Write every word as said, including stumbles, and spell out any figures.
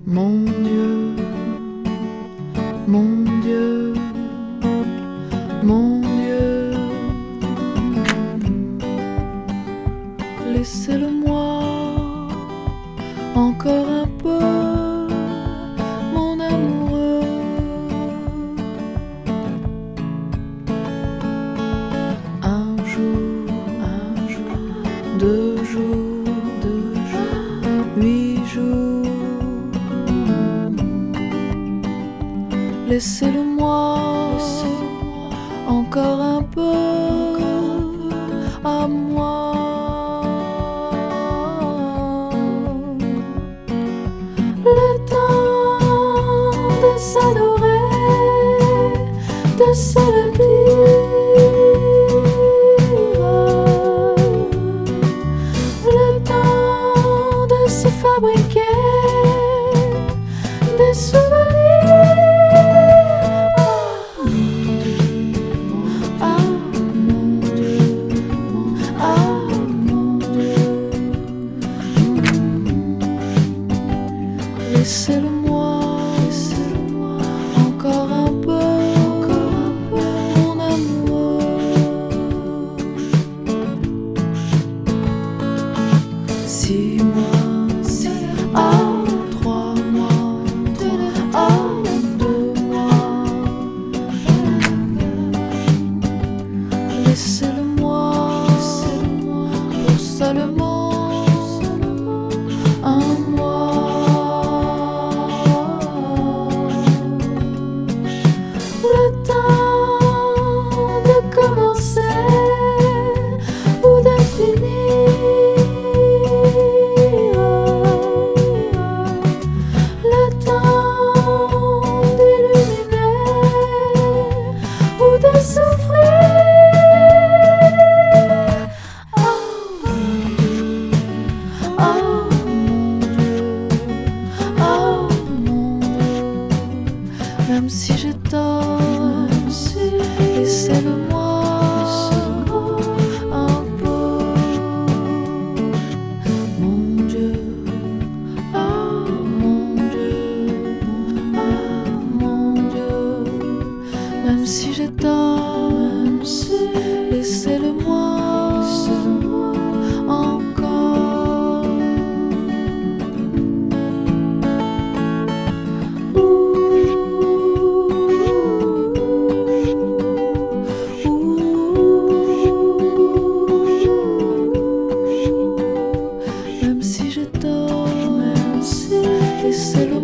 Mon Dieu, mon Dieu, mon Dieu, laissez-le-moi encore un peu, mon amoureux. Un jour, un jour, deux jours, deux jours, huit jours. Laissez-le-moi encore un peu à moi. Le temps de s'adorer, de se le dire. Le temps de se fabriquer des souvenirs. Laissez-le-moi, laissez-le-moi encore un peu, encore un peu, mon amour. Six mois, six, ah, trois mois, trois, ah, deux mois. Laissez-le-moi, laissez-le-moi pour seulement, seulement un mois. Le temps de commencer ou de finir. Le temps d'illuminer ou de souffrir. Oh mon Dieu, oh mon Dieu, oh mon Dieu. Même si j'ai tort, laissez-le-moi un peu. Mon Dieu, oh mon Dieu, oh mon Dieu. Même si j'ai tort, laissez-le-moi encore. Même si j'ai tort, laissez-le-moi.